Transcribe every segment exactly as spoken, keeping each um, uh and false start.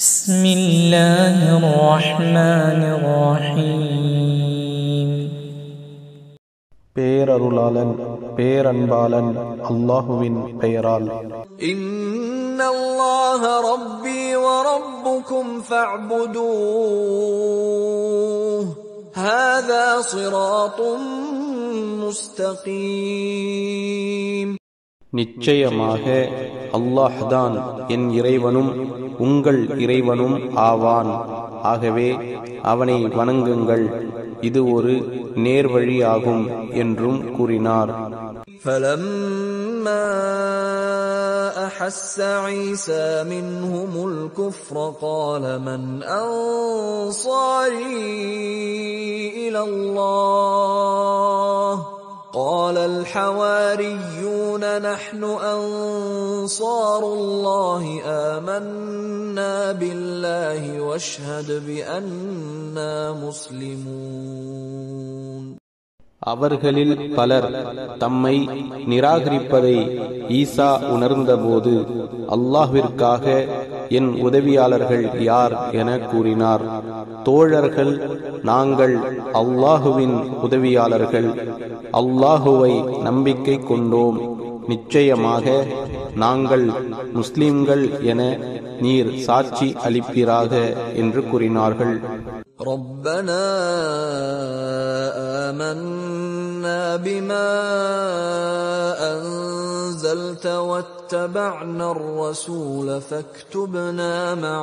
بسم الله الرحمن الرحيم பேரருளாளன் பேரன்பாளன் அல்லாஹுவின் பெயரால். إن الله ربي وربكم فاعبدوه هذا صراط مستقيم. நிச்சயமாக அல்லாஹ்தான் என் இறைவனும் உங்கள் இறைவனும் ஆவான். ஆகவே அவனை வணங்குங்கள், இது ஒரு நேர்வழியாகும் என்றும் கூறினார். فلما أحس عيسى منهم الكفر قال من أنصاري إلى الله قال الحواريون نحن أنصار الله آمنا بالله واشهد بأننا مسلمون. அவர்களில் பலர் தம்மை நிராகரிப்பதை ஈசா உணர்ந்தபோது அல்லாஹ்விற்காக என் உதவியாளர்கள் யார் என கூறினார். தோழர்கள், நாங்கள் அல்லாஹுவின் உதவியாளர்கள், அல்லாஹுவை நம்பிக்கை கொண்டோம், நிச்சயமாக நாங்கள் முஸ்லிம்கள் என நீர் சாட்சி அளிப்பீராக என்று கூறினார்கள். ربنا آمنا بما أنزلت واتبعنا الرسول فاكتبنا مع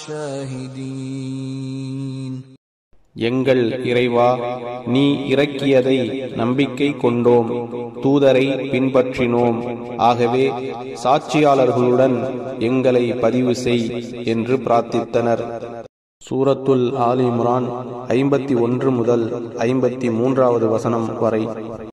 الشاهدين. எங்கள் இறைவா, நீ இறக்கியதை நம்பிக்கை கொண்டோம், தூதரை பின்பற்றினோம், ஆகவே சாட்சியாளர்களுடன் எங்களை பதிவு செய் என்று பிரார்த்தித்தனர். சூரத்துல் ஆல் இம்ரான் ஐம்பத்தி ஒன்று முதல் ஐம்பத்தி மூன்றாவது வசனம் வரை.